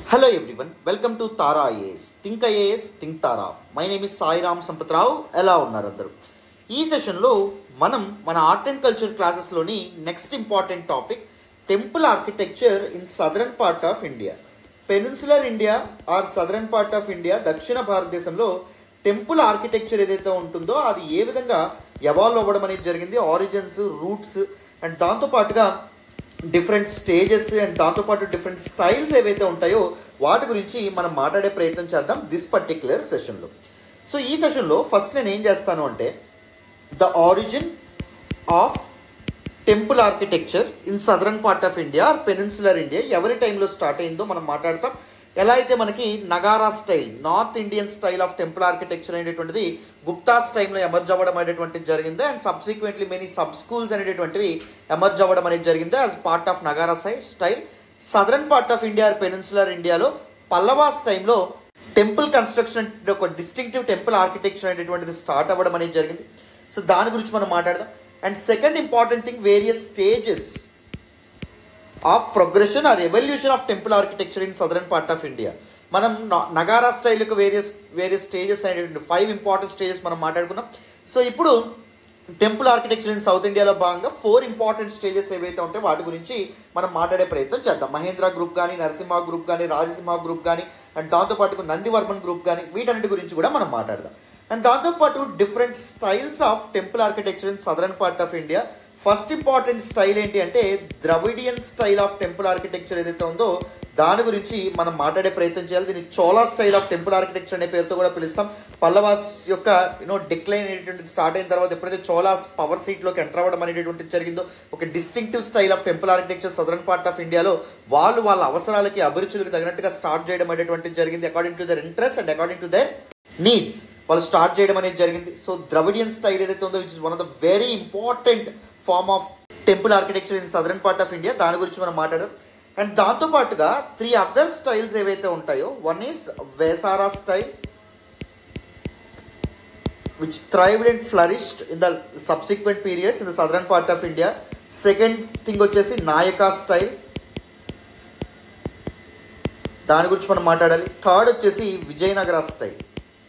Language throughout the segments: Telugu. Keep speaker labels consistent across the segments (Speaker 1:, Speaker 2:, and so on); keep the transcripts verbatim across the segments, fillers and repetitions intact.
Speaker 1: Hello everyone, welcome to Tara I A S. Think I A S, Think Tara. My name is Sai Ram Sampatrao. ఎలా ఉన్నారు అందరూ? ఈ సెషన్లో మనం మన ఆర్ట్ అండ్ కల్చర్ క్లాసెస్లోని next important topic temple architecture in southern part of India. Peninsular India or southern part of India, దక్షిణ భారతదేశంలో టెంపుల్ ఆర్కిటెక్చర్ ఏదైతే ఉంటుందో అది ఏ విధంగా ఎవాల్వ్ అవ్వడం అనేది జరిగింది, ఆరిజిన్స్, రూట్స్ అండ్ దాంతోపాటుగా డిఫరెంట్ స్టేజెస్ అండ్ దాంతోపాటు డిఫరెంట్ స్టైల్స్ ఏవైతే ఉంటాయో వాటి గురించి మనం మాట్లాడే ప్రయత్నం చేద్దాం దిస్ పర్టిక్యులర్ సెషన్లో. సో ఈ సెషన్లో ఫస్ట్ నేను ఏం చేస్తాను అంటే the origin of temple architecture in southern part of India or peninsular India ఎవరి టైంలో స్టార్ట్ అయిందో మనం మాట్లాడతాం. ఎలా అయితే మనకి Nagara style, north Indian style of temple architecture అనేటువంటిది గుప్తాస్ టైంలో ఎమర్జ్ అవ్వడం అనేటువంటిది జరిగింది and subsequently many sub schools అనేటువంటివి ఎమర్జ్ అవ్వడం అనేది జరిగింది as part of Nagara style. Southern part of India peninsular ఇండియాలో పల్లవాస్ టైంలో టెంపుల్ కన్స్ట్రక్షన్, ఒక డిస్టింక్టివ్ టెంపుల్ ఆర్కిటెక్చర్ అనేటువంటిది స్టార్ట్ అవ్వడం అనేది జరిగింది. సో దాని గురించి మనం మాట్లాడదాం. And second important thing, various stages of progression or evolution of temple architecture in southern part of India. మనం నగారా స్టైల్కి వేరియస్ వేరియస్ స్టేజెస్ అనేటువంటి ఫైవ్ ఇంపార్టెంట్ స్టేజెస్ మనం మాట్లాడుకున్నాం. సో ఇప్పుడు టెంపుల్ ఆర్కిటెక్చర్ ఇన్ సౌత్ ఇండియాలో భాగంగా ఫోర్ ఇంపార్టెంట్ స్టేజెస్ ఏవైతే ఉంటాయో వాటి గురించి మనం మాట్లాడే ప్రయత్నం చేద్దాం. మహేంద్ర గ్రూప్ కానీ, నరసింహ గ్రూప్ కానీ, రాజసింహ గ్రూప్ కానీ అండ్ దాంతోపాటు నందివర్మన్ గ్రూప్ కానీ, వీటన్నిటి గురించి కూడా మనం మాట్లాడదాం. అండ్ దాంతోపాటు different styles of temple architecture in southern part of India. First important style ఏంటి అంటే Dravidian style of temple architecture ఏదైతే ఉందో దాని గురించి మనం మాట్లాడే ప్రయత్నం చేయాలి. దీన్ని Chola style of temple architecture అనే పేరుతో కూడా పిలుస్తాం. పల్లవాస్ యొక్క యూనో డిక్లైన్ అనేటువంటిది స్టార్ట్ అయిన తర్వాత ఎప్పుడైతే చోళాస్ పవర్ సీట్లోకి ఎంటర్ అవ్వడం అనేటువంటిది జరిగిందో ఒక distinctive style of temple architecture southern part of ఇండియాలో వాళ్ళు వాళ్ళ అవసరాలకి, అభిరుచులకు తగినట్టుగా స్టార్ట్ చేయడం అనేటువంటిది జరిగింది. According to their interest and according to their needs వాళ్ళు స్టార్ట్ చేయడం అనేది జరిగింది. సో ద్రవిడియన్ స్టైల్ ఏదైతే ఉందో which is one of the very important form of temple architecture in southern part of India, దాని గురించి మనం మాట్లాడదాం. అండ్ దాంతోపాటుగా త్రీ అదర్ స్టైల్స్ ఏవైతే ఉంటాయో, one is Vesara style which thrived and flourished in the subsequent periods in the southern part of India. Second thing వచ్చేసి నాయకా స్టైల్, దాని గురించి మనం మాట్లాడాలి. థర్డ్ వచ్చేసి విజయనగర స్టైల్.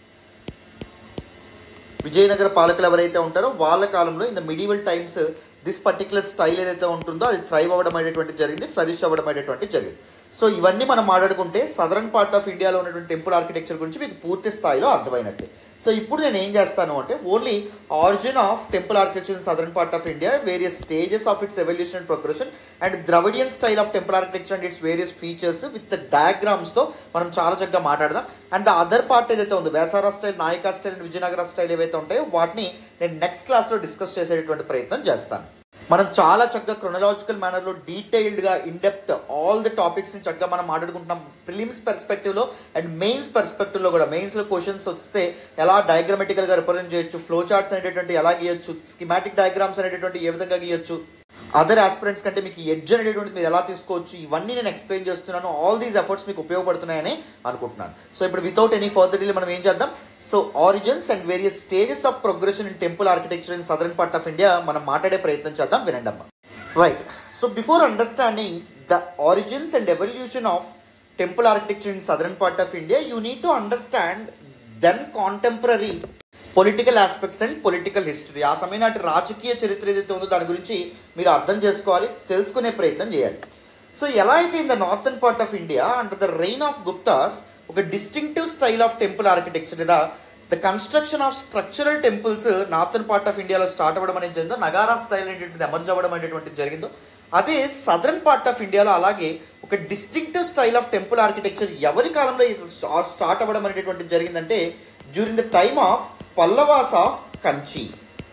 Speaker 1: విజయనగర పాలకులు ఎవరైతే ఉంటారో వాళ్ళ కాలంలో in the medieval times this particular style ఏదైతే ఉంటుందో అది థ్రైవ్ అవ్వడం అనేటువంటి జరిగింది, ఫ్లరిష్ అవ్వడం అనేటువంటి జరిగింది. సో ఇవన్నీ మనం మాట్లాడుకుంటే సదరన్ పార్ట్ ఆఫ్ ఇండియాలో ఉన్నటువంటి టెంపుల్ ఆర్కిటెక్చర్ గురించి మీకు పూర్తి స్థాయిలో అర్థమైనట్టే. సో ఇప్పుడు నేను ఏం చేస్తాను అంటే only origin of temple architecture in southern part of India, various stages of its evolution and progression and Dravidian style of temple architecture and its various features with డయాగ్రామ్స్తో మనం చాలా చక్కగా మాట్లాడదాం. అండ్ ద అదర్ పార్ట్ ఏదైతే ఉందో Vesara style, Nayaka style and Vijayanagara style ఏవైతే ఉంటాయో వాటిని నేను నెక్స్ట్ క్లాస్లో డిస్కస్ చేసేటువంటి ప్రయత్నం చేస్తాను. మనం చాలా చక్కగా క్రొనలాజికల్ మేనర్లో డీటెయిల్డ్గా ఇన్డెప్త్ ఆల్ ది టాపిక్స్ని చక్కగా మనం మాట్లాడుకుంటున్నాం. ప్రిలిమ్స్ పర్స్పెక్టివ్లో అండ్ మెయిన్స్ పర్స్పెక్టివ్లో కూడా. మెయిన్స్లో క్వశ్చన్స్ వస్తే ఎలా డయాగ్రామెటికల్గా రిప్రజెంట్ చేయొచ్చు, ఫ్లో చార్ట్స్ అనేటువంటి ఎలా గీయొచ్చు, స్కిమాటిక్ డయాగ్రామ్స్ అనేటువంటి ఏ విధంగా గీయొచ్చు, అదర్ ఆస్పిరెంట్స్ కంటే మీకు ఎడ్జ్ అనేటువంటిది మీరు ఎలా తీసుకోవచ్చు, ఇవన్నీ నేను ఎక్స్ప్లెయిన్ చేస్తున్నాను. ఆల్ దీస్ ఎఫర్ట్స్ మీకు ఉపయోగపడుతున్నాయని అనుకుంటున్నాను. సో ఇప్పుడు వితౌట్ ఎనీ ఫర్దర్ డిలే మనం ఏం చేద్దాం, so origins and various stages of progression in temple architecture in southern part of India మనం మాట్లాడే ప్రయత్నం చేద్దాం. వినండి అమ్మా. Right. So before understanding the origins and evolution of temple architecture in southern part of India you need to understand then contemporary political aspects and political history. ఆ సమయం నాటి రాజకీయ చరిత్ర ఏదైతే ఉందో దాని గురించి మీరు అర్థం చేసుకోవాలి, తెలుసుకునే ప్రయత్నం చేయాలి. సో ఎలా అయితే in the northern part of India under the reign of Guptas ఒక distinctive style of temple architecture లేదా the construction of structural temples northern part of ఇండియాలో స్టార్ట్ అవ్వడం అనేది జరిగిందో, నగారా స్టైల్ అనేటువంటిది ఎమర్జ్ అవ్వడం అనేటువంటిది జరిగిందో, అదే సదరన్ పార్ట్ ఆఫ్ ఇండియాలో అలాగే ఒక distinctive style of temple architecture ఎవరి కాలంలో స్టార్ట్ అవ్వడం అనేటువంటిది జరిగిందంటే during the time of Pallavas of Kanchi.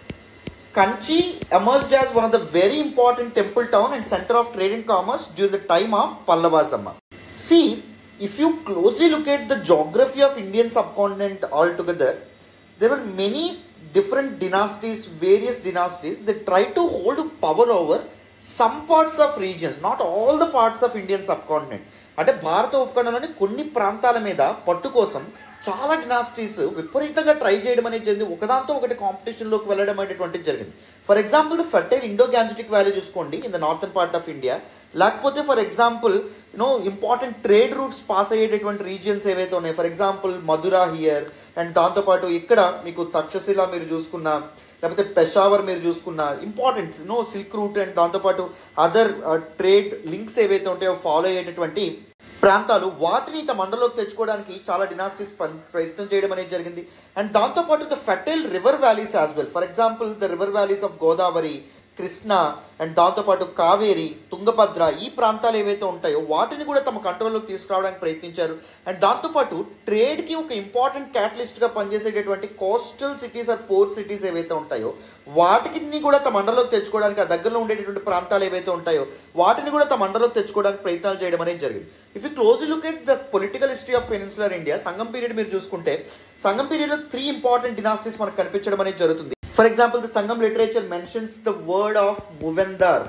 Speaker 1: Kanchi emerged as one of the very important temple town and center of trade and commerce during the time of Pallavas. See, if you closely look at the geography of Indian subcontinent altogether, there were many different dynasties, various dynasties that tried to hold power over some parts of regions, not all the parts of Indian subcontinent. అంటే భారత ఉపఖండంలోని కొన్ని ప్రాంతాల మీద పట్టు కోసం చాలా డినాసిటీస్ విపరీతంగా ట్రై చేయడం అనేది జరిగింది, ఒకదాంతో ఒకటి కాంపిటీషన్లోకి వెళ్ళడం అనేటువంటిది జరిగింది. For example the fertile Indo Gangetic valley చూసుకోండి in the northern part of India. లేకపోతే for example you know important trade routes pass అయ్యేటటువంటి రీజియన్స్ ఏవైతే ఉన్నాయి, for example Mathura here, and దాంతోపాటు ఇక్కడ మీకు తక్షశిల మీరు చూసుకున్న, లేకపోతే పెషావర్ మీరు చూసుకున్న, important no silk route and దాంతోపాటు అదర్ ట్రేడ్ లింక్స్ ఏవైతే ఉంటాయో ఫాలో అయ్యేటటువంటి ప్రాంతాలు, వాటిని తమ మండలోకి తెచ్చుకోవడానికి చాలా డినాసిటీస్ ప్రయత్నం చేయడం అనేది జరిగింది. అండ్ దాంతోపాటు the fertile river valleys as well, for example the river valleys of Godavari, Krishna and దాంతోపాటు కావేరి, తుంగభద్ర, ఈ ప్రాంతాలు ఏవైతే ఉంటాయో వాటిని కూడా తమ కంట్రోల్లోకి తీసుకురావడానికి ప్రయత్నించారు. అండ్ దాంతోపాటు ట్రేడ్కి ఒక ఇంపార్టెంట్ క్యాటలిస్ట్గా పనిచేసేటటువంటి coastal cities or port cities ఏవైతే ఉంటాయో వాటిని కూడా తమ మండలోకి తెచ్చుకోవడానికి, ఆ దగ్గరలో ఉండేటటువంటి ప్రాంతాలు ఏవైతే ఉంటాయో వాటిని కూడా తమ మండలోకి తెచ్చుకోవడానికి ప్రయత్నాలు చేయడం అనేది జరిగింది. If you close look at the political history of peninsular India, Sangam period మీరు చూసుకుంటే సంగం పీరియడ్లో త్రీ ఇంపార్టెంట్ డినాసిటీస్ మనకు కనిపించడం అనేది జరుగుతుంది. For example, the Sangam literature mentions the word of Muvendar.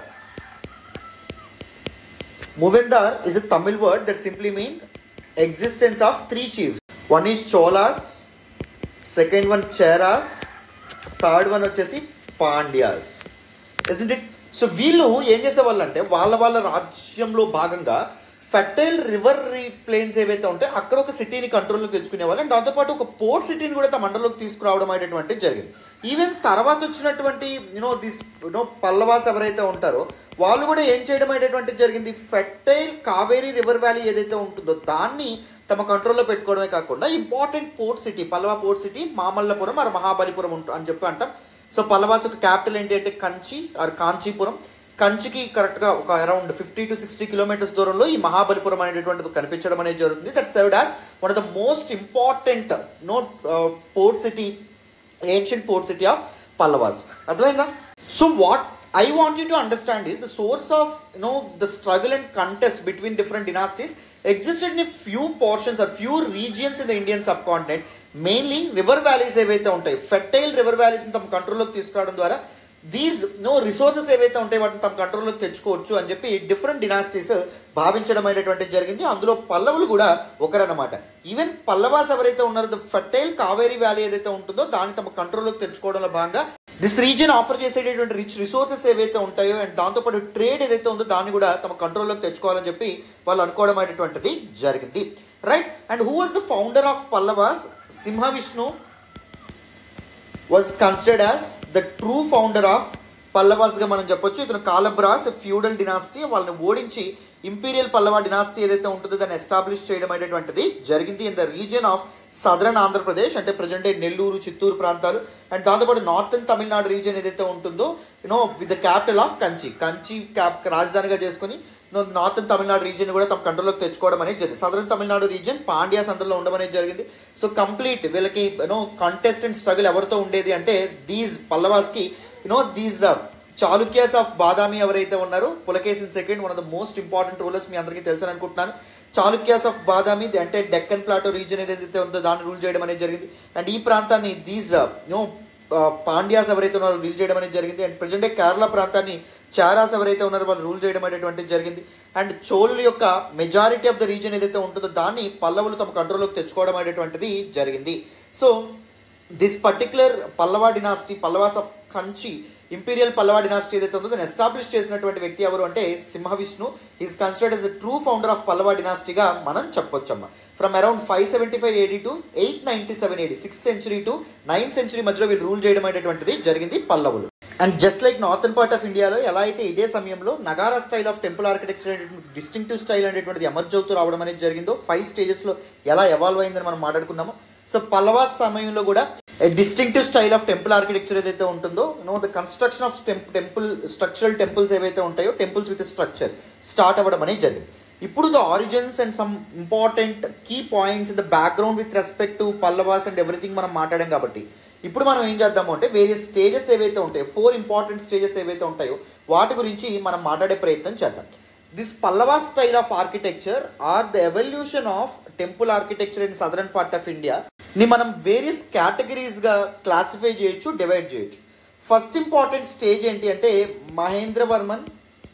Speaker 1: Muvendar is a Tamil word that simply means existence of three chiefs. One is Cholas, second one Cheras, third one వచ్చేసి Pandyas. Isn't it? So వీళ్ళు ఏం చేసేవాళ్ళంటే వాళ్ళ వాళ్ళ రాజ్యంలో భాగంగా ఫర్టైల్ రివర్ ప్లేన్స్ ఏవైతే ఉంటాయో అక్కడ ఒక సిటీని కంట్రోల్లోకి తెచ్చుకునేవాళ్ళు, అండ్ దాంతోపాటు ఒక పోర్ట్ సిటీని కూడా తమ మండలోకి తీసుకురావడం అనేటువంటిది జరిగింది. ఈవెన్ తర్వాత వచ్చినటువంటి యూనో దిస్ యూనో పల్లవాస్ ఎవరైతే ఉంటారో వాళ్ళు కూడా ఏం చేయడం అనేటువంటిది జరిగింది, ఫర్టైల్ కావేరీ రివర్ వ్యాలీ ఏదైతే ఉంటుందో దాన్ని తమ కంట్రోల్లో పెట్టుకోవడమే కాకుండా important port city, Pallava port city Mamallapuram or Mahabalipuram ఉంటుంది అని చెప్పి అంటాం. సో పల్లవాస్ యొక్క క్యాపిటల్ ఏంటి అంటే కంచి ఆర్ కాంచీపురం. కంచికి కరెక్ట్గా ఒక around fifty to sixty kilometers దూరంలో ఈ మహాబలిపురం అనేటువంటిది కనిపించడం అనేది జరుగుతుంది. That served as one of the most important no port city, ancient port city of Pallavas. అర్థమైందా? So what I want you to understand is the source of no the struggle and contest between different dynasties existed in a few portions or few regions in the Indian subcontinent, mainly river valleys ఏవైతే ఉంటాయి, ఫెర్టైల్ రివర్ వ్యాలీస్ని తమ కంట్రోల్లోకి తీసుకురావడం ద్వారా దీస్ నో రిసోర్సెస్ ఏవైతే ఉంటాయి వాటిని తమ కంట్రోల్లోకి తెచ్చుకోవచ్చు అని చెప్పి డిఫరెంట్ డినాసిటీస్ భావించడం అనేటువంటిది జరిగింది. అందులో పల్లవులు కూడా ఒకరన్నమాట. ఈవెన్ పల్లవాస్ ఎవరైతే ఉన్నారో ద ఫర్టైల్ కావేరీ వ్యాలీ ఏదైతే ఉంటుందో దాన్ని తమ కంట్రోల్లోకి తెచ్చుకోవడంలో భాగంగా దిస్ రీజియన్ ఆఫర్ చేసేటటువంటి రిచ్ రిసోర్సెస్ ఏవైతే ఉంటాయో అండ్ దాంతోపాటు ట్రేడ్ ఏదైతే ఉందో దాన్ని కూడా తమ కంట్రోల్లోకి తెచ్చుకోవాలని చెప్పి వాళ్ళు అనుకోవడం అనేటువంటిది జరిగింది. Right. And who was the founder of Pallavas? Simha Vishnu was considered as the true founder of పల్లవాస్గా మనం చెప్పొచ్చు. ఇతను కాలబ్రాస్ ఫ్యూడల్ డినాసిటీ వాళ్ళని ఓడించి ఇంపీరియల్ పల్లవ డినాసిటీ ఏదైతే ఉంటుందో దాన్ని ఎస్టాబ్లిష్ చేయడం అనేటువంటిది జరిగింది in the region of southern Andhra Pradesh, అంటే ప్రజెంట్ డే నెల్లూరు, చిత్తూరు ప్రాంతాలు, అండ్ దాంతోపాటు నార్థన్ తమిళనాడు రీజియన్ ఏదైతే ఉంటుందో you know with the capital of Kanchi, Kanchi cap రాజధానిగా చేసుకుని నార్థన్ తమిళనాడు రీజియన్ కూడా తమ కంట్రోల్లోకి తెచ్చుకోవడం అనేది జరిగింది. సదరన్ తమిళనాడు రీజియన్ పాండ్యాస్ అండర్లో ఉండడం అనేది జరిగింది. సో కంప్లీట్ వీళ్ళకి యూనో కంటెస్ట్ అండ్ స్ట్రగుల్ ఎవరితో ఉండేది అంటే దీస్ పల్లవాస్కి you know these Chalukyas of Badami ఎవరైతే ఉన్నారో, Pulakeshin second one of the most important rulers, మీ అందరికీ తెలుసని అనుకుంటున్నాను. చాళుక్యాస్ ఆఫ్ బాదామి అంటే డెక్కన్ ప్లాటో రీజియన్ ఏదైతే ఉందో దాన్ని రూల్ చేయడం అనేది జరిగింది. అండ్ ఈ ప్రాంతాన్ని దీస్ యూనో పాండ్యాస్ ఎవరైతే ఉన్నారో రూల్ చేయడం అనేది జరిగింది. అండ్ ప్రజెంట్ డే కేరళ ప్రాంతాన్ని చారాస్ ఎవరైతే ఉన్నారో వాళ్ళు రూల్ చేయడం అనేటువంటిది జరిగింది. అండ్ చోళుల యొక్క మెజారిటీ ఆఫ్ ద రీజియన్ ఏదైతే ఉంటుందో దాన్ని పల్లవులు తమ కంట్రోల్లోకి తెచ్చుకోవడం అనేటువంటిది జరిగింది. So this particular Pallava dynasty, Pallavas of Kanchi, imperial Pallava dynasty ఏదైతే ఉందో దాన్ని ఎస్టాబ్లిష్ చేసినటువంటి వ్యక్తి ఎవరు అంటే Simha Vishnu. Is considered as the true founder of Pallava డినాసిటీగా మనం చెప్పొచ్చమ్మ. From around five seventy five AD to eight ninety seven AD, sixth century to ninth century మధ్యలో వీళ్ళు రూల్ చేయడం అనేటువంటిది జరిగింది పల్లవులు. And just like northern part of ఇండియాలో ఎలా అయితే ఇదే సమయంలో నగారా స్టైల్ ఆఫ్ టెంపుల్ ఆర్కిటెక్చర్ అనేటువంటి డిస్టింక్టివ్ స్టైల్ అనేటువంటిది ఎమర్జ్ అవుతూ రావడం అనేది జరిగిందో, ఫైవ్ స్టేజెస్లో ఎలా ఎవాల్వ్ అయిందని మనం మాట్లాడుకున్నాము. సో పల్లవాస్ సమయంలో కూడా distinctive style of temple architecture ఏదైతే ఉంటుందో, no the construction of temple structural temples ఏవైతే ఉంటాయో, టెంపుల్స్ విత్ స్ట్రక్చర్ స్టార్ట్ అవ్వడం అనేది జరిగింది. ఇప్పుడు the origins and some important key points in the background with respect to Pallavas and everything మనం మాట్లాడాం కాబట్టి ఇప్పుడు మనం ఏం చేద్దాము అంటే వేరియస్ స్టేజెస్ ఏవైతే ఉంటాయో, ఫోర్ ఇంపార్టెంట్ స్టేజెస్ ఏవైతే ఉంటాయో వాటి గురించి మనం మాట్లాడే ప్రయత్నం చేద్దాం. This Pallava style of architecture are the evolution of temple architecture in southern part of India ని మనం వేరియస్ కేటగిరీస్గా క్లాసిఫై చేయొచ్చు, డివైడ్ చేయొచ్చు. ఫస్ట్ ఇంపార్టెంట్ స్టేజ్ ఏంటి అంటే Mahendravarman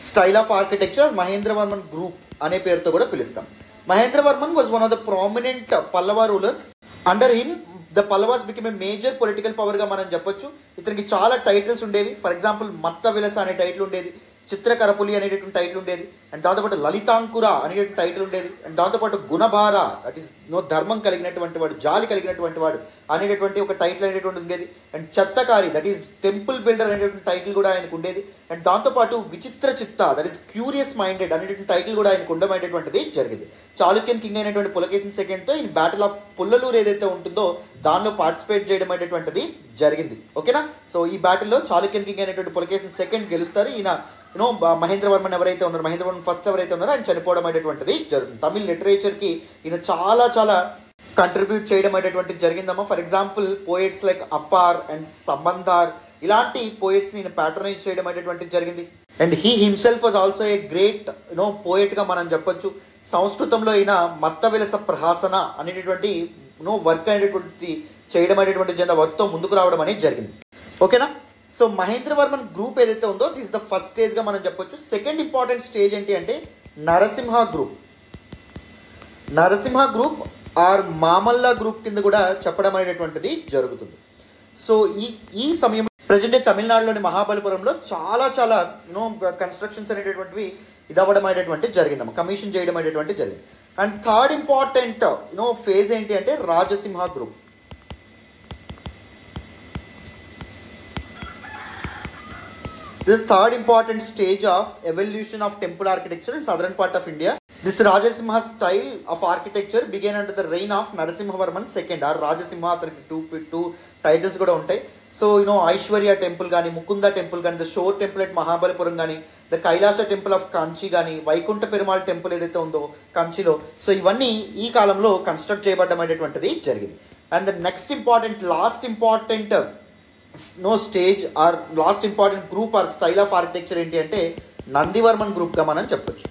Speaker 1: style of architecture Mahendravarman group అనే పేరుతో కూడా పిలుస్తాం. Mahendravarman was one of the prominent Pallava rulers. Under him the Pallavas become a major political పవర్గా మనం చెప్పొచ్చు. ఇతనికి చాలా టైటిల్స్ ఉండేవి. ఫర్ ఎగ్జాంపుల్ మత్త విలస అనే టైటిల్ ఉండేది, చిత్రకరపులి అనేటటువంటి టైటిల్ ఉండేది, అండ్ దాంతోపాటు లలితాంకుర అనేటువంటి టైటిల్ ఉండేది, అండ్ దాంతోపాటు గుణభార దట్ ఈస్ నో ధర్మం కలిగినటువంటి వాడు, జాలి కలిగినటువంటి వాడు అనేటటువంటి ఒక టైటిల్ అనేటువంటి ఉండేది, and Chettakari that is temple builder అనేటువంటి టైటిల్ కూడా ఆయనకు ఉండేది, అండ్ దాంతోపాటు Vichitra chitta that is curious minded అనేటువంటి టైటిల్ కూడా ఆయనకు ఉండమైనటువంటిది జరిగింది. చాళుక్యన్ కింగ్ అయినటువంటి పులకేశిన్ సెకండ్తో ఈ బ్యాటిల్ ఆఫ్ పుల్లలూరు ఏదైతే ఉంటుందో దానిలో పార్టిసిపేట్ చేయడం అనేటువంటిది జరిగింది. ఓకేనా. సో ఈ బ్యాటిల్లో చాళుక్యన్ కింగ్ అయినటువంటి పులకేశిన్ సెకండ్ గెలుస్తారు. ఈయన యూనో మహేంద్రవర్మన్ ఎవరైతే ఉన్నారో, మహేంద్రవర్మన్ ఫస్ట్ ఎవరైతే ఉన్నారో ఆయన చనిపోవడం అనేటువంటిది జరుగుతుంది. తమిళ్ లిటరేచర్కి ఈయన చాలా చాలా కంట్రిబ్యూట్ చేయడం అనేటువంటిది జరిగిందమ్మా. For example poets like Appar and Sambandar ఇలాంటి పోయిట్స్ని ఈయన ప్యాట్రనైజ్ చేయడం అనేటువంటిది జరిగింది. And he himself was also a great you know పోయిట్గా మనం చెప్పొచ్చు. సంస్కృతంలో ఈయన మత్త విలస ప్రహాసన అనేటటువంటి యూనో వర్క్ అనేటువంటి చేయడం అనేటువంటి జరిగిన వర్క్తో ముందుకు రావడం అనేది జరిగింది. ఓకేనా. సో మహేంద్రవర్మన్ గ్రూప్ ఏదైతే ఉందో దిస్ ద ఫస్ట్ స్టేజ్గా మనం చెప్పొచ్చు. సెకండ్ ఇంపార్టెంట్ స్టేజ్ ఏంటి అంటే Narasimha group. Narasimha group or Mamalla group కింద కూడా చెప్పడం అనేటువంటిది జరుగుతుంది. సో ఈ ఈ సమయంలో ప్రజెంట్ తమిళనాడులోని మహాబలిపురంలో చాలా చాలా యూనో కన్స్ట్రక్షన్స్ అనేటటువంటివి ఇదవ్వడం అనేటువంటి జరిగిందమ్మా, కమిషన్ చేయడం అనేటువంటి జరిగింది. And third important you know phase ఏంటి అంటే Rajasimha group. This third important stage of evolution of temple architecture in southern part of India. This Rajasimha style of architecture began under the reign of Narasimhavarman second or Rajasimha. అతనికి టూ టూ టైటిల్స్ కూడా ఉంటాయి. సో యూనో ఐశ్వర్య టెంపుల్ కానీ, ముకుంద టెంపుల్ కానీ, the shore temple at Mahabalipuram కానీ, the Kailasa temple of Kanchi కానీ, వైకుంఠ పెరుమాళ్ టెంపుల్ ఏదైతే ఉందో కంచిలో, సో ఇవన్నీ ఈ కాలంలో కన్స్ట్రక్ట్ చేయబడడం అనేటువంటిది జరిగింది. And the next important last important no stage or last important group or style of architecture ఏంటి అంటే నందివర్మన్ గ్రూప్గా మనం చెప్పొచ్చు.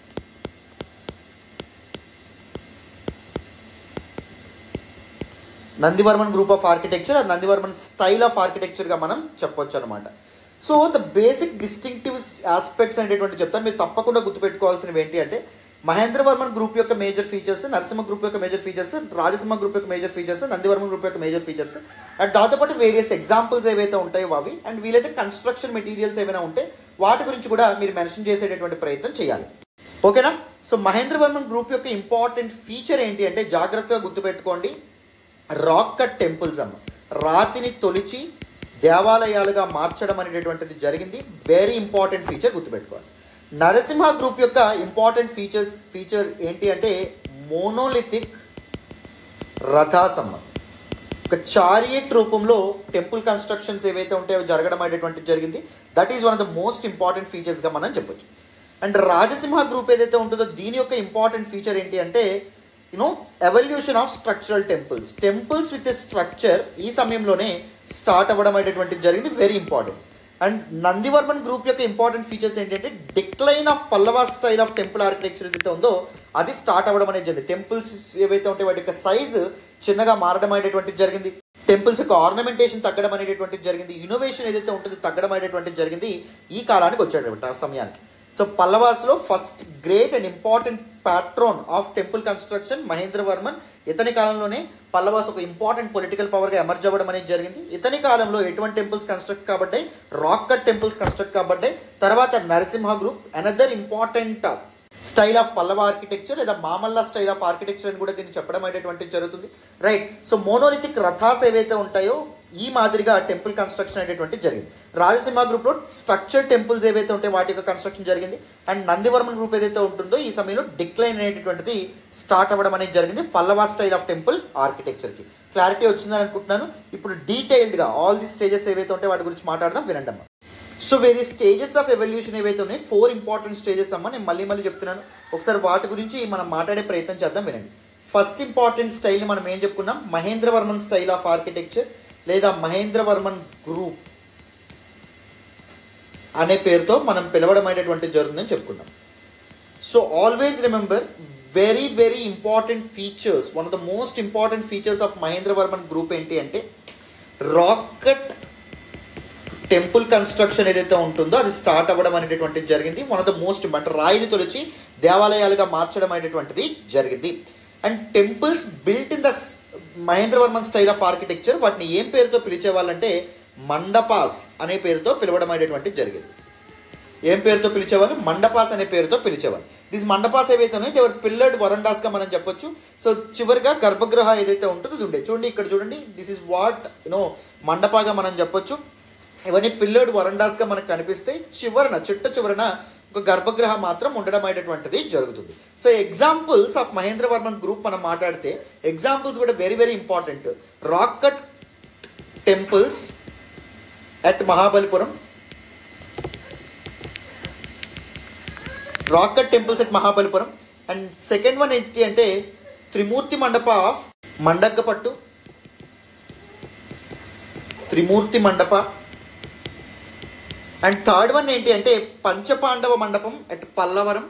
Speaker 1: Nandivarman group of architecture or Nandivarman style of ఆర్కిటెక్చర్గా మనం చెప్పొచ్చు అనమాట. So the basic distinctive aspects అనేటువంటి చెప్తాను, మీరు తప్పకుండా గుర్తుపెట్టుకోవాల్సినవి ఏంటి అంటే మహేంద్రవర్మన్ గ్రూప్ యొక్క మేజర్ ఫీచర్స్, నరసింహ గ్రూప్ యొక్క మేజర్ ఫీచర్స్, రాజసింహ గ్రూప్ యొక్క మేజర్ ఫీచర్స్, నందివర్మన్ గ్రూప్ యొక్క మేజర్ ఫీచర్స్, అండ్ దాంతోపాటు వేరియస్ ఎగ్జాంపుల్స్ ఏవైతే ఉంటాయో అవి, అండ్ వీలైతే కన్స్ట్రక్షన్ మెటీరియల్స్ ఏమైనా ఉంటే వాటి గురించి కూడా మీరు మెన్షన్ చేసేటటువంటి ప్రయత్నం చేయాలి. ఓకేనా. సో మహేంద్రవర్మన్ గ్రూప్ యొక్క ఇంపార్టెంట్ ఫీచర్ ఏంటి అంటే జాగ్రత్తగా గుర్తుపెట్టుకోండి, రాక్ కట్ టెంపుల్స్ అమ్మ, రాతిని తొలిచి దేవాలయాలుగా మార్చడం అనేటటువంటిది జరిగింది. వెరీ ఇంపార్టెంట్ ఫీచర్ గుర్తుపెట్టుకోవాలి. నరసింహ గ్రూప్ యొక్క ఇంపార్టెంట్ ఫీచర్స్ ఫీచర్ ఏంటి అంటే మోనోలిథిక్ రథాసమ్మ, ఒక చారియట్ రూపంలో టెంపుల్ కన్స్ట్రక్షన్స్ ఏవైతే ఉంటాయో జరగడం అనేటువంటిది జరిగింది. That is one of the most important ఫీచర్స్గా మనం చెప్పొచ్చు. అండ్ రాజసింహ గ్రూప్ ఏదైతే ఉంటుందో దీని యొక్క ఇంపార్టెంట్ ఫీచర్ ఏంటి అంటే you know evolution of structural temples. Temples with a structure ఈ సమయంలోనే స్టార్ట్ అవ్వడం అనేటువంటిది జరిగింది. Very important. And Nandivarman group యొక్క ఇంపార్టెంట్ ఫీచర్స్ ఏంటంటే decline of Pallava style of temple architecture ఏదైతే ఉందో అది స్టార్ట్ అవ్వడం అనేది జరిగింది. టెంపుల్స్ ఏవైతే ఉంటాయో వాటి యొక్క సైజు చిన్నగా మారడం అనేటువంటిది జరిగింది. టెంపుల్స్ యొక్క ఆర్నమెంటేషన్ తగ్గడం అనేటువంటిది జరిగింది. ఇన్నోవేషన్ ఏదైతే ఉంటుందో తగ్గడం అనేటువంటిది జరిగింది ఈ కాలానికి వచ్చేటటువంటి ఆ సమయానికి. సో పల్లవాస్లో first great and important patron of temple construction Mahendravarman. ఇతని కాలంలోనే పల్లవాస్ ఒక ఇంపార్టెంట్ పొలిటికల్ పవర్గా ఎమర్జ్ అవ్వడం అనేది జరిగింది. ఇతని కాలంలో ఎటువంటి టెంపుల్స్ కన్స్ట్రక్ట్ కాబడ్డాయి, రాక్ కట్ టెంపుల్స్ కన్స్ట్రక్ట్ కాబడ్డాయి. తర్వాత Narasimha group another important style of Pallava architecture లేదా మామల్లా స్టైల్ ఆఫ్ ఆర్కిటెక్చర్ అని కూడా దీన్ని చెప్పడం అనేటువంటిది జరుగుతుంది. రైట్. సో మోనోలిథిక్ రథాస్ ఏవైతే ఉంటాయో ఈ మాదిరిగా టెంపుల్ కన్స్ట్రక్షన్ అనేటువంటి జరిగింది. రాజసింహ గ్రూప్లో స్ట్రక్చర్ టెంపుల్స్ ఏవైతే ఉంటాయో వాటి యొక్క కన్స్ట్రక్షన్ జరిగింది. అండ్ నందివర్మన్ గ్రూప్ ఏదైతే ఉంటుందో ఈ సమయంలో డిక్లైన్ అనేటువంటిది స్టార్ట్ అవ్వడం అనేది జరిగింది పల్లవ స్టైల్ ఆఫ్ టెంపుల్ ఆర్కిటెక్చర్కి. క్లారిటీ వచ్చిందని అనుకుంటున్నాను. ఇప్పుడు డీటెయిల్డ్గా ఆల్ ది స్టేజెస్ ఏవైతే ఉంటాయో వాటి గురించి మాట్లాడదాం, వినండి అమ్మా. సో వేరే స్టేజెస్ ఆఫ్ ఎవల్యూషన్ ఏవైతే ఉన్నాయి, ఫోర్ ఇంపార్టెంట్ స్టేజెస్ అమ్మ, నేను మళ్ళీ మళ్ళీ చెప్తున్నాను. ఒకసారి వాటి గురించి మనం మాట్లాడే ప్రయత్నం చేద్దాం, వినండి. ఫస్ట్ ఇంపార్టెంట్ స్టైల్ని మనం ఏం చెప్పుకున్నాం, మహేంద్రవర్మన్ స్టైల్ ఆఫ్ ఆర్కిటెక్చర్ లేదా మహేంద్రవర్మన్ గ్రూప్ అనే పేరుతో మనం పిలవడం అనేటువంటిది జరుగుతుందని చెప్పుకున్నాం. So always remember very very important features, one of the most important features of Mahendravarman group ఏంటి అంటే రాక్ కట్ టెంపుల్ కన్స్ట్రక్షన్ ఏదైతే ఉంటుందో అది స్టార్ట్ అవ్వడం అనేటటువంటిది జరిగింది. వన్ ఆఫ్ ద మోస్ట్ అంటే రాయిని తొలిచి దేవాలయాలుగా మార్చడం అనేటటువంటిది జరిగింది. And temples built in the Mahendravarman style of ఆర్కిటెక్చర్, వాటిని ఏం పేరుతో పిలిచేవాళ్ళంటే మండపాస్ అనే పేరుతో పిలవడం అనేటువంటిది జరిగింది. ఏం పేరుతో పిలిచేవాళ్ళు? మండపాస్ అనే పేరుతో పిలిచేవాళ్ళు. దిస్ మండపాస్ ఏవైతే ఉన్నాయో దేవర్ పిల్లర్డ్ వరండాస్గా మనం చెప్పొచ్చు. సో చివరిగా గర్భగృహ ఏదైతే ఉంటుందో అది ఉండే. చూడండి ఇక్కడ చూడండి, దిస్ ఇస్ వాట్ యూనో మండపాగా మనం చెప్పొచ్చు. ఇవన్నీ పిల్లర్డ్ వరండాస్గా మనకు కనిపిస్తాయి. చివరన చిట్ట చివరన ఒక గర్భగృహ మాత్రం ఉండడం అనేటటువంటిది జరుగుతుంది. So examples of Mahendravarman group మనం మాట్లాడితే ఎగ్జాంపుల్స్ కూడా very very important. Rock cut temples at Mahabalipuram, rock cut temples at Mahabalipuram. And second one ఏంటి అంటే Trimurti mandapa of Mandagapattu, Trimurti mandapa. And third one ఏంటి అంటే పంచపాండవ మండపం అట్ పల్లవరం,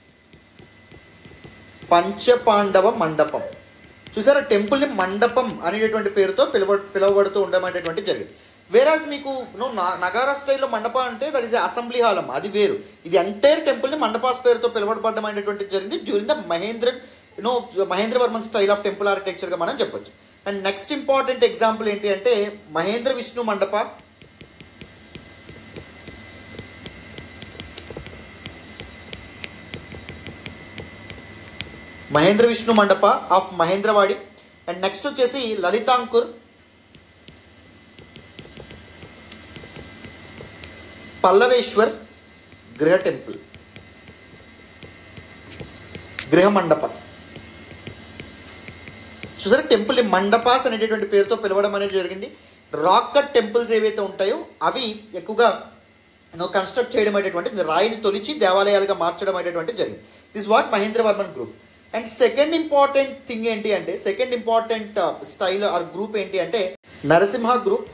Speaker 1: పంచపాండవ మండపం. చూసారా, టెంపుల్ని మండపం అనేటటువంటి పేరుతో పిలువ పిలువబడుతూ ఉండమనేటువంటి జరిగింది. వేరాజ్ మీకు నో నగారా స్టైల్లో మండప అంటే దట్ ఈస్ అసెంబ్లీ హాల్ అమ్మ, అది వేరు. ఇది ఎంటైర్ టెంపుల్ని మండపాస్ పేరుతో పిలువబడడం అనేటువంటిది జరిగింది during the Mahendra you know Mahendravarman style of temple ఆర్కిటెక్చర్గా మనం చెప్పొచ్చు. అండ్ నెక్స్ట్ ఇంపార్టెంట్ ఎగ్జాంపుల్ ఏంటి అంటే Mahendra Vishnu mandapa, Mahendra Vishnu mandapa of Mahendravadi. And next వచ్చేసి లలితాంకుర్, పల్లవేశ్వర్ గృహ టెంపుల్, గృహ మండప. చూసారా, టెంపుల్ మండపాస్ అనేటటువంటి పేరుతో పిలవడం అనేది జరిగింది. రాక్ కట్ టెంపుల్స్ ఏవైతే ఉంటాయో అవి ఎక్కువగా నో కన్స్ట్రక్ట్ చేయడం అనేటువంటి రాయిని తొలిచి దేవాలయాలుగా మార్చడం అనేటువంటి జరిగింది. This what Mahendravarman group. And second important thing ఏంటి అంటే second important style or group ఏంటి అంటే Narasimha group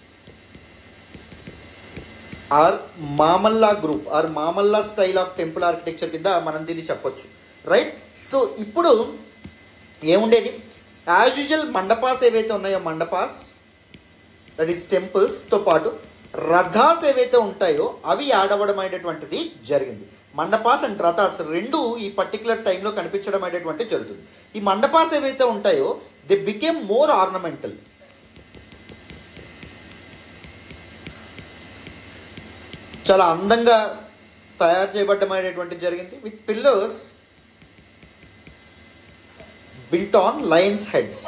Speaker 1: or Mamalla group or Mamalla style of temple architecture కింద మనం దీన్ని చెప్పొచ్చు, రైట్. సో ఇప్పుడు ఏముండేది, యాజ్ యూజువల్ మండపాస్ ఏవైతే ఉన్నాయో మండపాస్ దట్ ఈస్ టెంపుల్స్తో పాటు రథాస్ ఏవైతే ఉంటాయో అవి యాడ్ అవ్వడం అనేటటువంటిది జరిగింది. మండపాస్ అండ్ రథాస్ రెండు ఈ పర్టికులర్ టైంలో కనిపించడం అనేటువంటి జరుగుతుంది. ఈ మండపాస్ ఏవైతే ఉంటాయో దే బికేమ్ మోర్ ఆర్నమెంటల్. చాలా అందంగా తయారు చేయబడ్డం అనేటువంటి జరిగింది with pillars built on lions heads.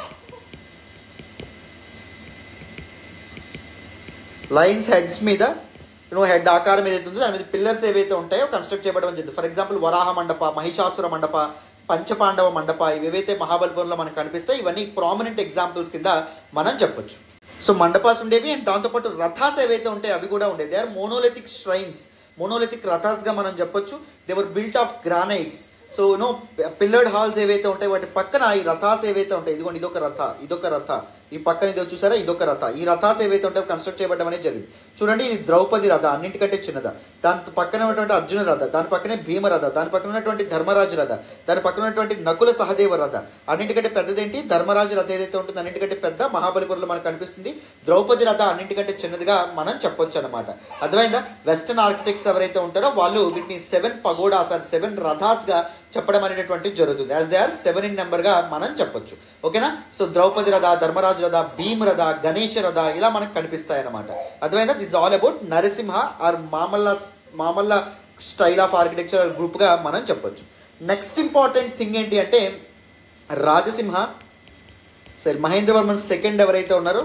Speaker 1: Lions heads మీద యూనో హెడ్ ఆకారం ఏదైతే ఉందో దాని మీద పిల్లర్స్ ఏవైతే ఉంటాయో కన్స్ట్రక్ట్ చేయబడడం జరిగింది. ఫర్ ఎగ్జాంపుల్ వరాహ మండప, మహిషాసుర మండప, పంచపాండవ మండప ఇవి ఏవైతే మహాబలిపురంలో మనకు కనిపిస్తాయి ఇవన్నీ ప్రామినెంట్ ఎగ్జాంపుల్స్ కింద మనం చెప్పొచ్చు. సో మండపాస్ ఉండేవి అండ్ దాంతోపాటు రథాస్ ఏవైతే ఉంటాయో అవి కూడా ఉండేవి. They are monolithic shrines, monolithic రథాస్గా మనం చెప్పొచ్చు. They were built of granites. So no pillared halls ఏవైతే ఉంటాయి వాటి పక్కన ఈ రథాస్ ఏవైతే ఉంటాయి, ఇదిగోండి ఇదొక రథ, ఇదొక రథ, ఈ పక్కన ఇది చూసారా ఇదొక రథ. ఈ రథాస్ ఏవైతే ఉంటాయో కన్స్ట్రక్ట్ చేయబడడం అనేది జరిగింది. చూడండి ఇది ద్రౌపది రథ, అన్నింటికంటే చిన్నద. దాని పక్కన ఉన్నటువంటి అర్జున రథ, దాని పక్కనే భీమ రథ, దాని పక్కన ఉన్నటువంటి ధర్మరాజు రథ, దాని పక్కన ఉన్నటువంటి నకుల సహదేవ రథ. అన్నింటికంటే పెద్దదేంటి ధర్మరాజు రథ ఏదైతే ఉంటుందో అన్నింటికంటే పెద్ద మహాబలిపురంలో మనకు కనిపిస్తుంది. ద్రౌపది రథ అన్నింటికంటే చిన్నదిగా మనం చెప్పొచ్చు అనమాట. అర్థమైందా? వెస్టర్న్ ఆర్కిటెక్ట్స్ ఎవరైతే ఉంటారో వాళ్ళు వీటిని సెవెన్ పగోడాస్ ఆర్ సెవెన్ రథాస్గా చెప్పడం అనేటువంటి జరుగుతుంది. As they are seven in నెంబర్గా మనం చెప్పొచ్చు. ఓకేనా? సో ద్రౌపది రథ, ధర్మరాజు రథ, భీమ్ రథ, గణేష రథ ఇలా మనకు కనిపిస్తాయి అన్నమాట. అర్థమైందా? This all about Narasimha or Mamalla Mamalla style of architecture గ్రూప్గా మనం చెప్పొచ్చు. నెక్స్ట్ ఇంపార్టెంట్ థింగ్ ఏంటి అంటే రాజసింహ, సరే మహేంద్రవర్మన్ సెకండ్ ఎవరైతే ఉన్నారో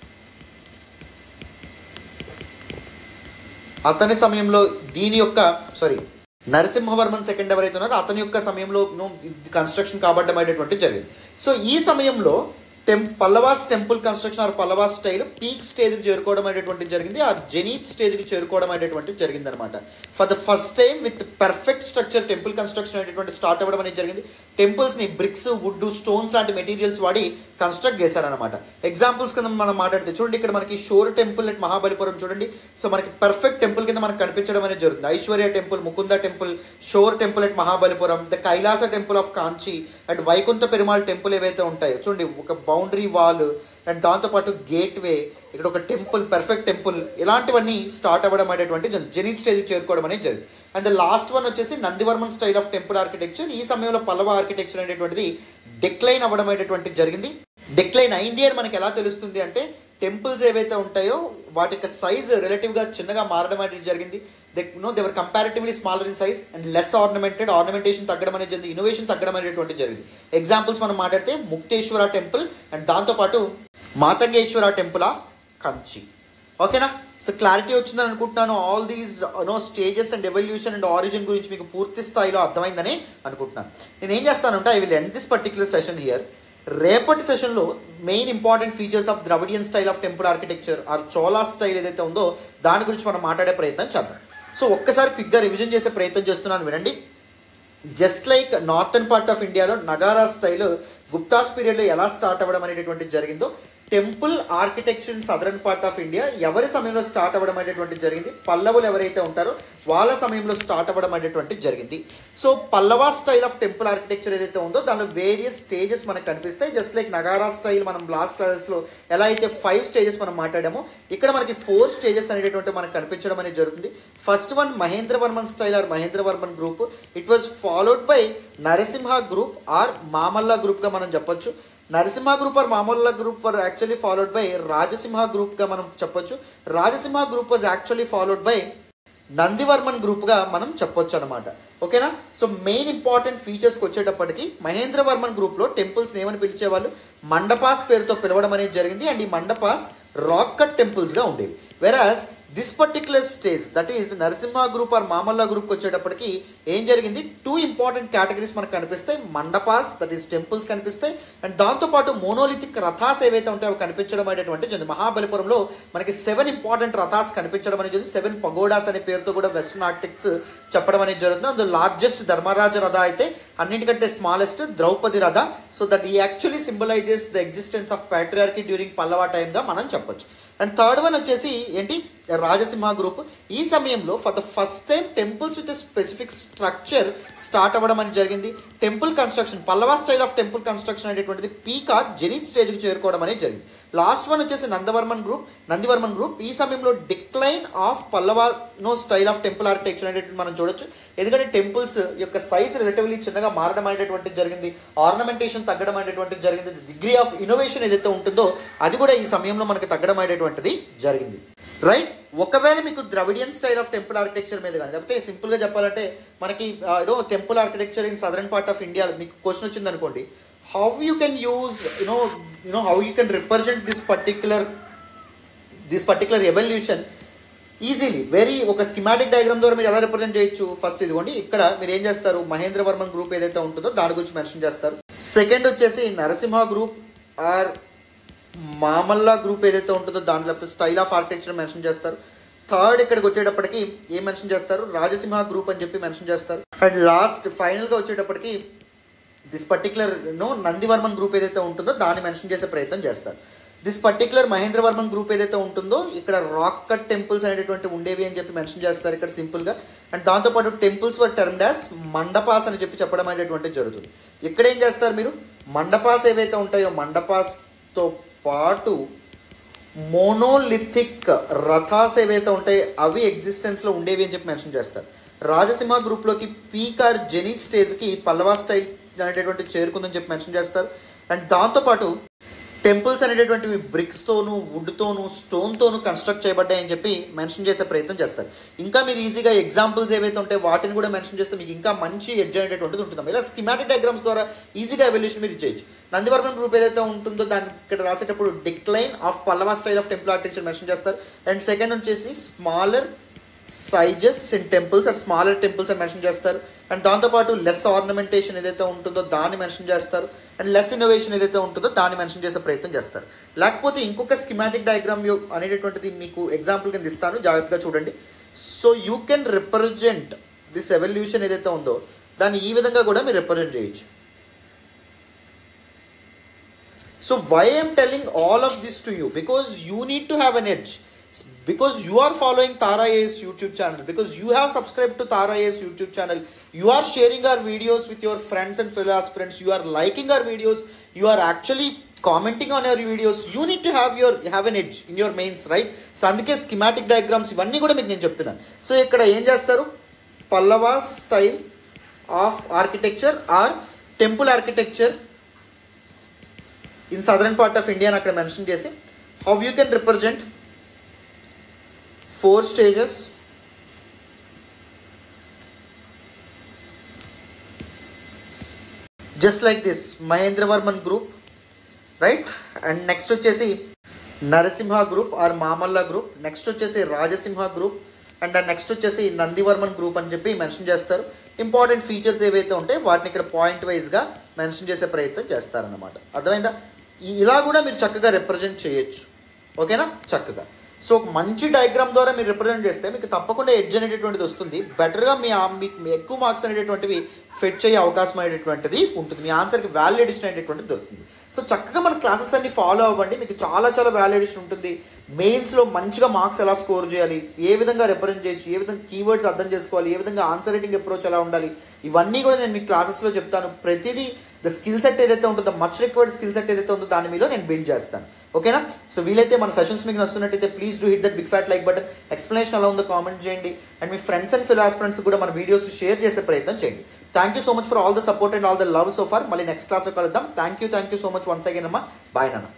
Speaker 1: అతని సమయంలో దీని యొక్క సారీ నరసింహవర్మన్ సెకండ్ ఎవరైతే ఉన్నారో అతని యొక్క సమయంలో కన్స్ట్రక్షన్ కాబడ్డం అనేటువంటి జరిగింది. సో ఈ సమయంలో టెం Pallavas temple construction or Pallavas style peak స్టేజ్కి చేరుకోవడం అనేటువంటి జరిగింది. ఆ జెనీత్ స్టేజ్కి చేరుకోవడం అనేటువంటి జరిగింది అనమాట. For the first time with perfect structure temple construction అనేటువంటి స్టార్ట్ అవ్వడం అనేది జరిగింది. టెంపుల్స్ని బ్రిక్స్, వుడ్, స్టోన్స్ లాంటి మెటీరియల్స్ వాడి కన్స్ట్రక్ట్ చేశారనమాట. ఎగ్జాంపుల్స్ కింద మనం మాట్లాడితే చూడండి ఇక్కడ మనకి షోర్ టెంపుల్ అట్ మహాబలిపురం చూడండి. సో మనకి పర్ఫెక్ట్ టెంపుల్ కింద మనకు కనిపించడం అనేది జరుగుతుంది. Aishwarya temple, Mukunda temple, shore temple at Mahabalipuram, the Kailasa temple of Kanchi and Vaikuntha Perumal temple ఏవైతే ఉంటాయో చూడండి ఒక బౌండరీ వాల్ అండ్ దాంతోపాటు గేట్ వే ఇక్కడ ఒక టెంపుల్, పెర్ఫెక్ట్ టెంపుల్, ఇలాంటివన్నీ స్టార్ట్ అవ్వడం అనేటువంటి జెనిత్ స్టేజ్కి చేరుకోవడం అనేది జరిగింది. అండ్ ద లాస్ట్ వన్ వచ్చేసి Nandivarman style of temple architecture. ఈ సమయంలో పల్లవ ఆర్కిటెక్చర్ అనేటువంటిది డిక్లైన్ అవ్వడం అనేటువంటి జరిగింది. డిక్లైన్ అయింది అని మనకి ఎలా తెలుస్తుంది అంటే టెంపుల్స్ ఏవైతే ఉంటాయో వాటి యొక్క సైజ్ రిలేటివ్గా చిన్నగా మారడం అనేది జరిగింది. They no they were comparatively smaller in size and less ornamented, ornamentation తగ్గడం అనేది జరిగింది, ఇన్నోవేషన్ తగ్గడం అనేటువంటి జరిగింది. ఎగ్జాంపుల్స్ మనం మాట్లాడితే ముక్తేశ్వర టెంపుల్ అండ్ దాంతోపాటు మాతంగేశ్వర టెంపుల్ ఆఫ్ కంచి. ఓకేనా? సో క్లారిటీ వచ్చిందని అనుకుంటున్నాను. All these no stages and evolution and origin గురించి మీకు పూర్తి స్థాయిలో అర్థమైందని అనుకుంటున్నాను. నేను ఏం చేస్తానంటే I will end this particular session here. రేపటి సెషన్లో main important features of Dravidian style of temple architecture or Chola style ఏదైతే ఉందో దాని గురించి మనం మాట్లాడే ప్రయత్నం చేద్దాం. సో ఒక్కసారి క్విక్గా రివిజన్ చేసే ప్రయత్నం చేస్తున్నాను, వినండి. Just like northern part of ఇండియాలో నగారా స్టైల్ గుప్తాస్ పీరియడ్లో ఎలా స్టార్ట్ అవ్వడం అనేటువంటిది జరిగిందో, temple architecture in southern part of India ఎవరి సమయంలో స్టార్ట్ అవ్వడం అనేటువంటి జరిగింది, పల్లవులు ఎవరైతే ఉంటారో వాళ్ళ సమయంలో స్టార్ట్ అవ్వడం అనేటువంటి జరిగింది. So Pallava style of temple architecture ఏదైతే ఉందో దానిలో వేరియస్ స్టేజెస్ మనకు కనిపిస్తాయి. జస్ట్ లైక్ నగారా స్టైల్ మనం లాస్ట్ క్లాసెస్లో ఎలా అయితే ఫైవ్ స్టేజెస్ మనం మాట్లాడామో ఇక్కడ మనకి ఫోర్ స్టేజెస్ అనేటువంటి మనకు కనిపించడం అనేది జరుగుతుంది. First one Mahendravarman style or Mahendravarman group. It was followed by Narasimha group or Mamalla గ్రూప్గా మనం చెప్పొచ్చు. నరసింహ గ్రూప్ ఆర్ మామూలుగా group were actually followed by Rajasimha గ్రూప్గా మనం చెప్పొచ్చు. Rajasimha group was actually followed by Nandivarman గ్రూప్గా మనం చెప్పొచ్చు అనమాట. ఓకేనా? సో మెయిన్ ఇంపార్టెంట్ ఫీచర్స్కి వచ్చేటప్పటికి మహేంద్రవర్మన్ గ్రూప్లో టెంపుల్స్ని ఏమని పిలిచేవాళ్ళు, మండపాస్ పేరుతో పిలవడం అనేది జరిగింది. అండ్ ఈ మండపాస్ రాక్ కట్ టెంపుల్స్గా ఉండేవి. Whereas this particular stage that is Narasimha group or Mamalla గ్రూప్కి వచ్చేటప్పటికి ఏం జరిగింది, టూ ఇంపార్టెంట్ కేటగిరీస్ మనకు కనిపిస్తాయి. మండపాస్ దట్ ఈస్ టెంపుల్స్ కనిపిస్తాయి అండ్ దాంతోపాటు మోనోలిథిక్ రథాస్ ఏవైతే ఉంటాయో అవి కనిపించడం అనేటువంటి జరిగింది. మహాబలిపురంలో మనకి సెవెన్ ఇంపార్టెంట్ రథాస్ కనిపించడం అనేది జరిగింది. సెవెన్ పగోడాస్ అనే పేరుతో కూడా వెస్టర్న్ ఆర్కిటెక్ట్స్ చెప్పడం అనేది జరుగుతుంది. అందులో లార్జెస్ట్ ధర్మరాజ రథ అయితే అన్నింటికంటే smallest Draupadi Ratha. So that ఈ actually symbolises the existence of patriarchy during Pallava టైమ్గా మనం చెప్పొచ్చు. అండ్ థర్డ్ వన్ వచ్చేసి ఏంటి, రాజసింహ గ్రూప్. ఈ సమయంలో for the first time temples with specific structure start అవ్వడం అని జరిగింది. Temple construction, Pallava style of temple construction అనేటువంటిది పీక్ ఆర్ జెనిత్ స్టేజ్కి చేరుకోవడం అనేది జరిగింది. లాస్ట్ వన్ వచ్చేసి నందవర్మన్ గ్రూప్ నందివర్మన్ గ్రూప్. ఈ సమయంలో decline of Pallava no style of temple architecture అనేటువంటి మనం చూడొచ్చు. ఎందుకంటే టెంపుల్స్ యొక్క సైజ్ రిలేటివ్లీ చిన్నగా మారడం అనేటువంటిది జరిగింది, ఆర్నమెంటేషన్ తగ్గడం అనేటువంటిది జరిగింది, డిగ్రీ ఆఫ్ ఇన్నోవేషన్ ఏదైతే ఉంటుందో అది కూడా ఈ సమయంలో మనకి తగ్గడం అనేటువంటిది జరిగింది. రైట్? ఒకవేళ మీకు Dravidian style of temple architecture మీద కానీ లేకపోతే సింపుల్గా చెప్పాలంటే మనకి you know temple architecture in southern part of India మీకు క్వశ్చన్ వచ్చింది అనుకోండి, how you can use you know you know how you can represent this particular this particular evolution easily very ఒక స్కిమాటిక్ డయాగ్రామ్ ద్వారా మీరు ఎలా రిప్రజెంట్ చేయొచ్చు. ఫస్ట్ ఇదిగోండి, ఇక్కడ మీరు ఏం చేస్తారు, మహేంద్రవర్మన్ గ్రూప్ ఏదైతే ఉంటుందో దాని గురించి మెన్షన్ చేస్తారు. సెకండ్ వచ్చేసి Narasimha group or Mamalla group ఏదైతే ఉంటుందో దాని లేకపోతే స్టైల్ ఆఫ్ ఆర్కిటెక్చర్ మెన్షన్ చేస్తారు. థర్డ్ ఇక్కడికి వచ్చేటప్పటికి ఏం మెన్షన్ చేస్తారు, రాజసింహ గ్రూప్ అని చెప్పి మెన్షన్ చేస్తారు. అండ్ లాస్ట్ ఫైనల్గా వచ్చేటప్పటికి this particular no Nandivarman group ఏదైతే ఉంటుందో దాన్ని మెన్షన్ చేసే ప్రయత్నం చేస్తారు. దిస్ పర్టికులర్ మహేంద్రవర్మన్ గ్రూప్ ఏదైతే ఉంటుందో ఇక్కడ రాక్ కట్ టెంపుల్స్ అనేటువంటి ఉండేవి అని చెప్పి మెన్షన్ చేస్తారు ఇక్కడ సింపుల్గా. అండ్ దాంతోపాటు temples were termed as mandapas అని చెప్పి చెప్పడం అనేటువంటిది జరుగుతుంది. ఇక్కడ ఏం చేస్తారు మీరు, మండపాస్ ఏవైతే ఉంటాయో మండపాస్తో పాటు మోనోలిథిక్ రథాస్ ఏవైతే ఉంటాయో అవి ఎగ్జిస్టెన్స్లో ఉండేవి అని చెప్పి మెన్షన్ చేస్తారు. రాజసింహ గ్రూప్లోకి పీక్ ఆర్ జెనిత్ స్టేజ్కి పల్లవ స్టైల్ అనేటువంటి చేరుకుందని చెప్పి మెన్షన్ చేస్తారు. అండ్ దాంతోపాటు టెంపుల్స్ అనేటటువంటివి బ్రిక్స్తోను వుడ్తోను స్టోన్తోను కన్స్ట్రక్ట్ చేయబడ్డాయని చెప్పి మెన్షన్ చేసే ప్రయత్నం చేస్తారు. ఇంకా మీరు ఈజీగా ఎగ్జాంపుల్స్ ఏవైతే ఉంటాయో వాటిని కూడా మెన్షన్ చేస్తే మీకు ఇంకా మంచి ఎడ్జ్ అనేటువంటిది ఉంటుంది. ఇలా స్కిమాటిక్ డయాగ్రామ్స్ ద్వారా ఈజీగా ఎవల్యూషన్ మీరు చేయొచ్చు. నందివర్మన్ గ్రూప్ ఏదైతే ఉంటుందో దాన్ని ఇక్కడ రాసేటప్పుడు decline of Pallava style of temple architecture mention చేస్తారు. అండ్ సెకండ్ వచ్చేసి smaller sizes in temples or smaller temples అని మెన్షన్ చేస్తారు. అండ్ దాంతోపాటు లెస్ ఆర్నమెంటేషన్ ఏదైతే ఉంటుందో దాన్ని మెన్షన్ చేస్తారు. అండ్ లెస్ ఇన్నోవేషన్ ఏదైతే ఉంటుందో దాన్ని మెన్షన్ చేసే ప్రయత్నం చేస్తారు. లేకపోతే ఇంకొక స్కిమాటిక్ డయాగ్రామ్ అనేటటువంటిది మీకు ఎగ్జాంపుల్ కింద ఇస్తాను, జాగ్రత్తగా చూడండి. So you can represent this evolution ఏదైతే ఉందో దాన్ని ఈ విధంగా కూడా మీరు రిప్రజెంట్ చేయొచ్చు. So why I'm telling all of this to you, because you need to have an edge. Because you are following Tara I A S YouTube channel, because you have subscribed to Tara I A S YouTube channel, you are sharing our videos with your friends and fellow aspirants, you are liking our videos, you are actually commenting on your videos, you need to have your have an edge in your mains, right? So అందుకే స్కిమాటిక్ డయాగ్రామ్స్ ఇవన్నీ కూడా మీకు నేను చెప్తున్నాను. సో ఇక్కడ ఏం చేస్తారు, Pallava style of architecture or temple architecture in southern part of India అని అక్కడ మెన్షన్ చేసి how you can represent four stages just like this Mahendravarman group, right? And next వచ్చేసి Narasimha group or Mamalla group, next వచ్చేసి రాజసింహ గ్రూప్, అండ్ నెక్స్ట్ వచ్చేసి నందివర్మన్ గ్రూప్ అని చెప్పి మెన్షన్ చేస్తారు. ఇంపార్టెంట్ ఫీచర్స్ ఏవైతే ఉంటాయి వాటిని ఇక్కడ పాయింట్ వైజ్గా మెన్షన్ చేసే ప్రయత్నం చేస్తారన్నమాట. అర్థమైందా? ఇలా కూడా మీరు చక్కగా రిప్రజెంట్ చేయొచ్చు, ఓకేనా? చక్కగా. సో ఒక మంచి డయాగ్రామ్ ద్వారా మీరు రిప్రజెంట్ చేస్తే మీకు తప్పకుండా ఎడ్జ్ అనేటటువంటిది వస్తుంది. బెటర్గా మీ మీకు ఎక్కువ మార్క్స్ అనేటటువంటివి ఫెచ్ అయ్యే అవకాశం అనేటటువంటిది ఉంటుంది. మీ ఆన్సర్కి వాల్యూ ఎడిషన్ అనేటటువంటిది దొరుకుతుంది. సో చక్కగా మన క్లాసెస్ అన్ని ఫాలో అవ్వండి, మీకు చాలా చాలా వాల్యూ ఎడిషన్ ఉంటుంది. మెయిన్స్లో మంచిగా మార్క్స్ ఎలా స్కోర్ చేయాలి, ఏ విధంగా రిప్రజెంట్ చేయొచ్చు, ఏ విధంగా కీవర్డ్స్ అర్థం చేసుకోవాలి, ఏ విధంగా ఆన్సర్ రైటింగ్ అప్రోచ్ ఎలా ఉండాలి, ఇవన్నీ కూడా నేను మీ క్లాసెస్లో చెప్తాను. ప్రతిదీ ద స్కిల్ సెట్ ఏదైతే ఉంటుందో, మచ్ రిక్వైర్డ్ స్కిల్ సెట్ ఏదైతే ఉందో దాని మీలో నేను బిల్డ్ చేస్తాను, ఓకేనా? సో వీలైతే మన సెషన్స్ మీకు నచ్చుతున్నట్టయితే please do hit that big fat like button. Explanation ఎలా ఉందో కామెంట్ చేయండి, అండ్ మీ ఫ్రెండ్స్ అండ్ ఫెలో ఆస్పిరెంట్స్ కూడా మన వీడియోస్ షేర్ చేసే ప్రయత్నం చేయండి. Thank you so much for all the support and all the love so far. మళ్ళీ నెక్స్ట్ క్లాస్లో కలుద్దాం. Thank you thank you so much once again అమ్మా. బాయ్ నాన్న.